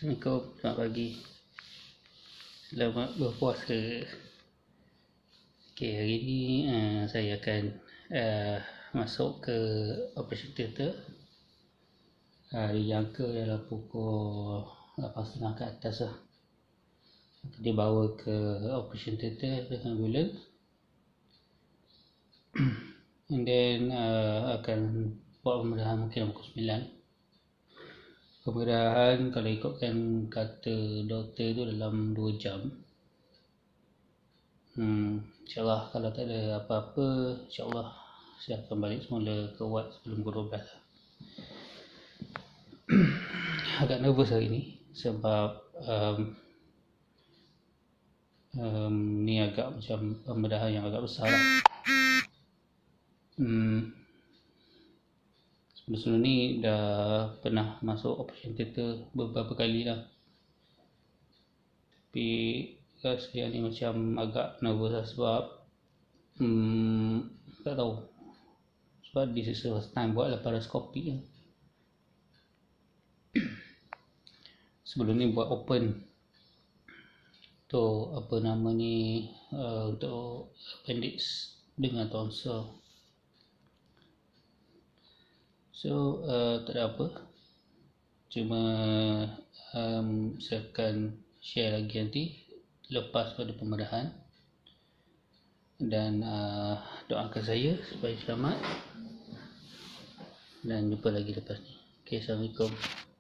Assalamualaikum, selamat pagi. Selamat berpuasa. Okay, hari ni saya akan masuk ke operation theatre. Dijangka dalam pukul 8.30 ke atas lah. Dia bawa ke operation theatre dengan ambulans. And then akan buat pembedahan mungkin pukul 9. Pembedahan kalau ikutkan kata doktor tu dalam 2 jam. InsyaAllah kalau tak ada apa-apa, InsyaAllah saya akan balik semula ke ward sebelum pukul 12 lah. Agak nervous hari ni sebab ni agak macam pembedahan yang agak besar lah. Sebelum ni dah pernah masuk operation theatre beberapa kali lah, tapi rasa ni macam agak nervous lah sebab tak tahu, sebab this is the first time buat laparoscopy lah. Sebelum ni buat open untuk apa nama ni, untuk appendix dengan tonsil. So tak ada apa, cuma saya akan share lagi nanti lepas pada pembedahan, dan doakan saya supaya selamat, dan jumpa lagi lepas ni. Okay, Assalamualaikum.